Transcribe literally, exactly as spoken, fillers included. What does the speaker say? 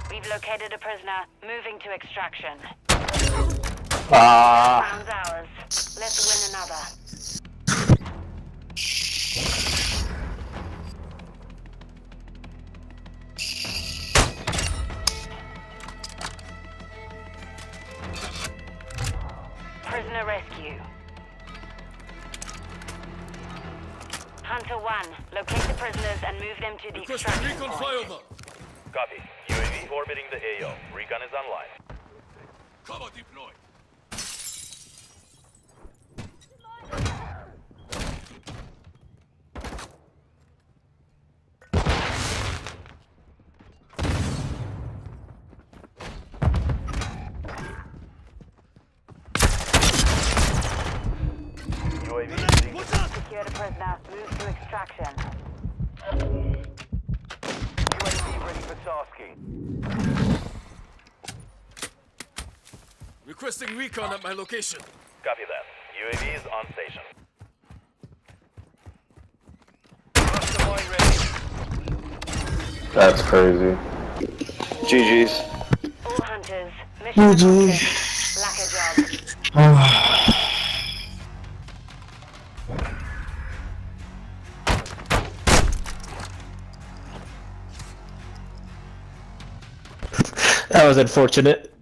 We've located a prisoner. Moving to extraction. Ah. Round's ours. Let's win another. Prisoner rescue. Hunter one, locate the prisoners and move them to the extraction Recon point. flyover. Copy. U A V orbiting the A O. Recon is online. Cover deployed. U A V is being Secure the prisoner. Move to extraction. U A V ready for tasking. Requesting recon at my location. Copy that. U A V is on station. That's crazy. G G's. All hunters, mission accomplished. Lack a job. That was unfortunate.